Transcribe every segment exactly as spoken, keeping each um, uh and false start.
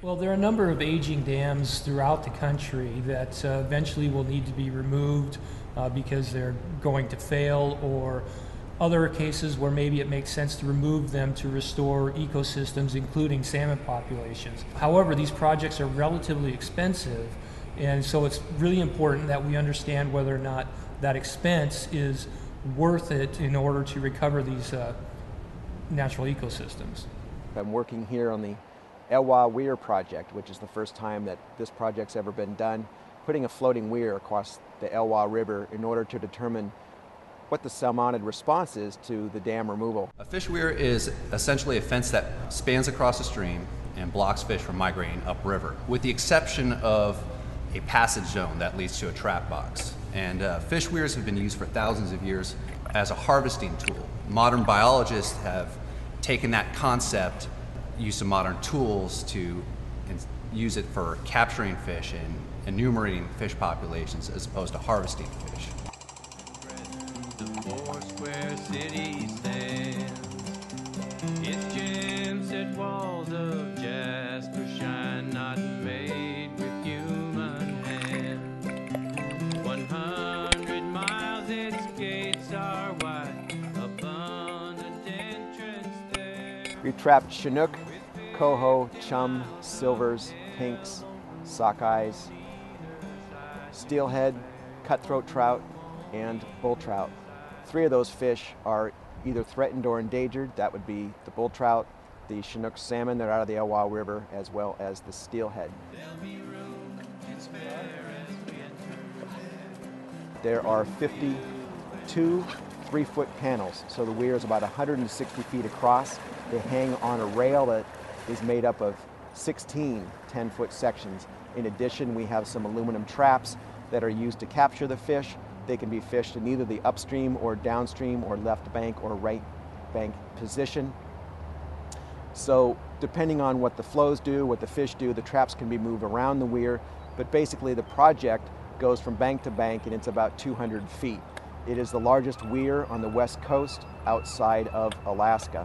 Well, there are a number of aging dams throughout the country that uh, eventually will need to be removed uh, because they're going to fail, or other cases where maybe it makes sense to remove them to restore ecosystems, including salmon populations. However, these projects are relatively expensive, and so it's really important that we understand whether or not that expense is worth it in order to recover these uh, natural ecosystems. I'm working here on the Elwha Weir project, which is the first time that this project's ever been done, putting a floating weir across the Elwha River in order to determine what the salmonid response is to the dam removal. A fish weir is essentially a fence that spans across a stream and blocks fish from migrating upriver, with the exception of a passage zone that leads to a trap box. And uh, fish weirs have been used for thousands of years as a harvesting tool. Modern biologists have taken that concept, used some modern tools to use it for capturing fish and enumerating fish populations as opposed to harvesting fish. Four square city stands. Its gem-set walls of jasper shine, not made with human hand. One hundred miles its gates are wide, abundant entrance there. We trapped Chinook, coho, chum, silvers, pinks, sockeyes, steelhead, cutthroat trout, and bull trout. Three of those fish are either threatened or endangered. That would be the bull trout, the Chinook salmon that are out of the Elwha River, as well as the steelhead. There are fifty-two three-foot panels, so the weir is about one hundred sixty feet across. They hang on a rail that is made up of sixteen ten-foot sections. In addition, we have some aluminum traps that are used to capture the fish. They can be fished in either the upstream or downstream or left bank or right bank position. So depending on what the flows do, what the fish do, the traps can be moved around the weir, but basically the project goes from bank to bank and it's about two hundred feet. It is the largest weir on the west coast outside of Alaska.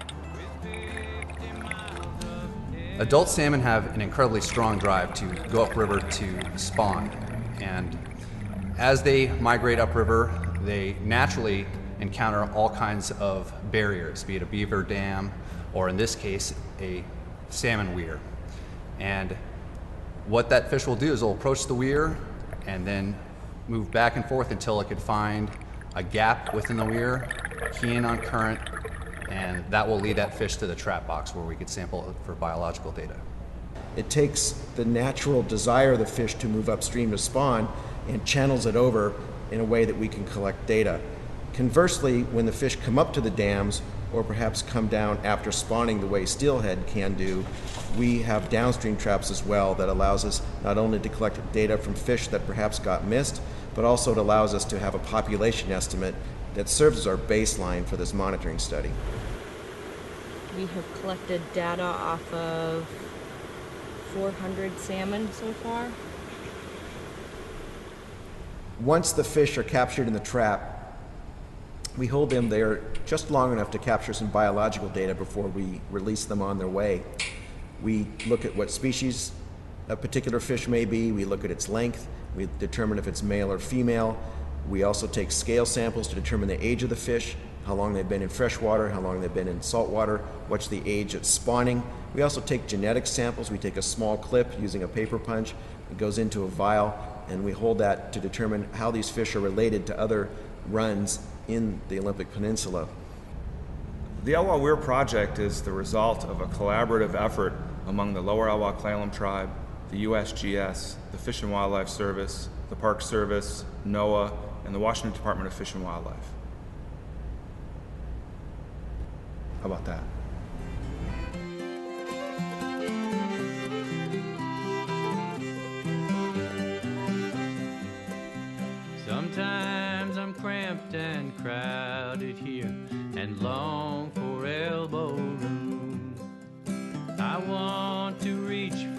Adult salmon have an incredibly strong drive to go upriver to spawn, and as they migrate upriver, they naturally encounter all kinds of barriers, be it a beaver dam, or in this case, a salmon weir. And what that fish will do is it'll approach the weir and then move back and forth until it can find a gap within the weir, key in on current, and that will lead that fish to the trap box where we could sample it for biological data. It takes the natural desire of the fish to move upstream to spawn and channels it over in a way that we can collect data. Conversely, when the fish come up to the dams or perhaps come down after spawning the way steelhead can do, we have downstream traps as well that allows us not only to collect data from fish that perhaps got missed, but also it allows us to have a population estimate that serves as our baseline for this monitoring study. We have collected data off of four hundred salmon so far. Once the fish are captured in the trap, we hold them there just long enough to capture some biological data before we release them on their way. We look at what species a particular fish may be, we look at its length, we determine if it's male or female. We also take scale samples to determine the age of the fish, how long they've been in freshwater, how long they've been in saltwater, what's the age at spawning. We also take genetic samples. We take a small clip using a paper punch. It goes into a vial, and we hold that to determine how these fish are related to other runs in the Olympic Peninsula. The Elwha Weir project is the result of a collaborative effort among the Lower Elwha Clallam Tribe, the U S G S, the Fish and Wildlife Service, the Park Service, NOAA, and the Washington Department of Fish and Wildlife. How about that? Sometimes I'm cramped and crowded here and long for elbow room. I want to reach